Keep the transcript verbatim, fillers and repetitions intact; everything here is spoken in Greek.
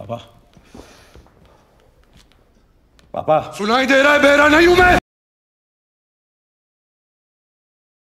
Papa. Papa. Sunai de Erai Beera नहीं हूं मैं।